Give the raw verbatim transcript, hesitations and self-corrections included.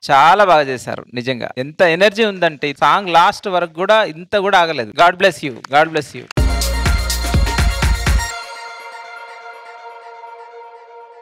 చాలా బాగా చేశారు నిజంగా. ఎంత ఎనర్జీ ఉందంటే సాంగ్ లాస్ట్ వరకు కూడా ఇంత కూడా ఆగలేదు. God bless you, God bless you.